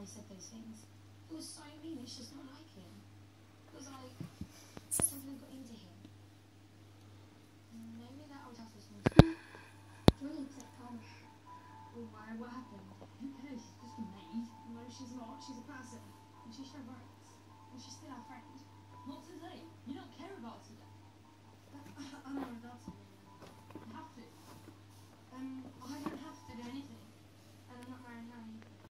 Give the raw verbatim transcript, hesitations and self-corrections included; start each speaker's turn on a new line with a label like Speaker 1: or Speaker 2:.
Speaker 1: said those things. It was so mean, it's just not like him. It was like, something got into him. Maybe that would have to small. Do you need to calm? Oh, why? What happened? Who cares? She's just a maid. No, she's not. She's a person. And she's her rights. And she's still our friend.